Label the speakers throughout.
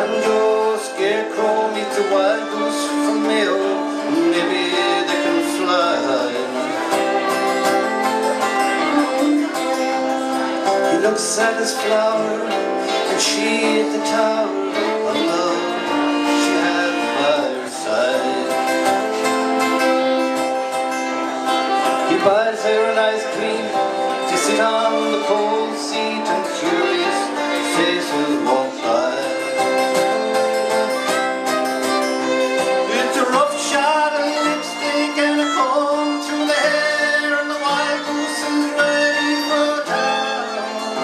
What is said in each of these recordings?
Speaker 1: John Joe Scarecrow meets a wild goose from Mayo. Maybe they can fly. He looks at his flower, and she at the tower of love she had by her side. He buys her an ice cream to sit on the cold seat, and curious faces walk by. It's a rough shot of lipstick and a comb through the hair, and the wild goose is ready for town.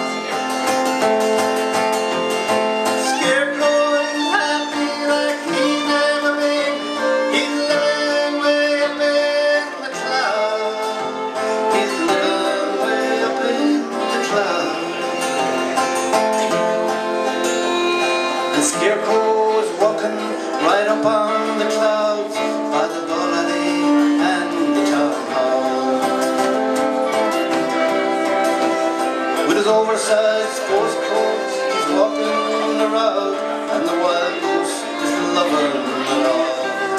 Speaker 1: Scarecrow is happy like he's never been. He's living way up in the clouds. He's living way up in the clouds. And Scarecrow is walking right up on the clouds by the Dolly and the town hall. With his oversized sports coat, he's walking around, and the wild goose is loving it all.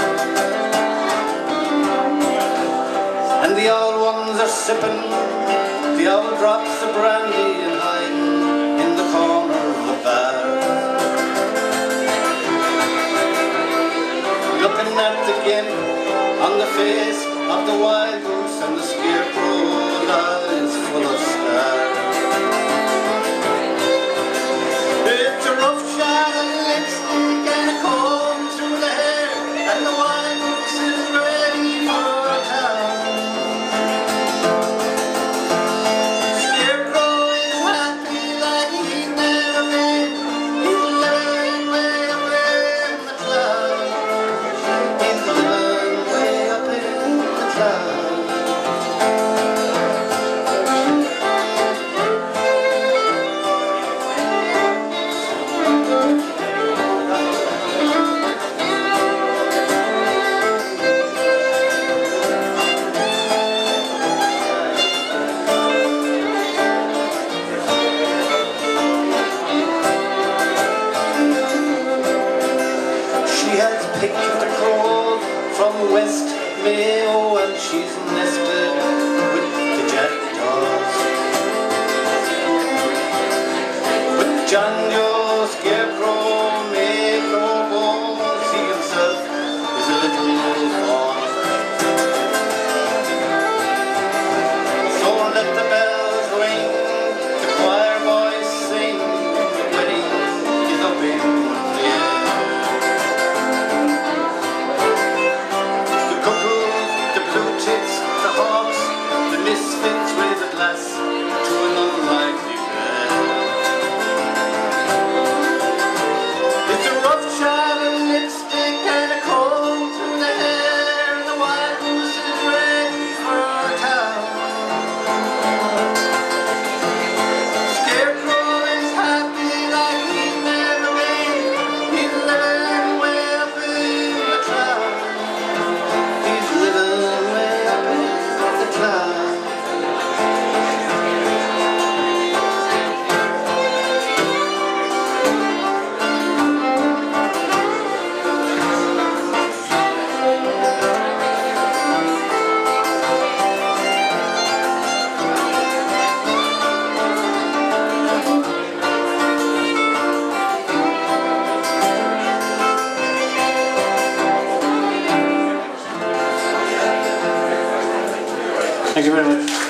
Speaker 1: And the old ones are sipping, the old drops of brandy and hiding in the corner of the bar. Looking at the gimp on the face of the wild goose, and the Scarecrow's eyes full of stars. It's a rough shot of lipstick and a comb through the hair, and the wild goose is ready for town. Scarecrow is happy like he's never been. He's living way up in the clouds. He's living way up in the clouds. She has picked the crow from West Mayo, and she's nested with the jackdaws. But John Joe Scarecrow may grow bones, he himself is a little fawn. So let the bells ring, the choir boys sing, the wedding is up in the air. The cuckoos, the blue tits, the hawks, the misfits raise a glass to an unlikely pair. It's a rough shot of lipstick and a comb through the hair, and the wild goose is ready for town. Scarecrow is happy like he's never been. He's living way up in the clouds. He's living way up in the clouds. Thank you very much.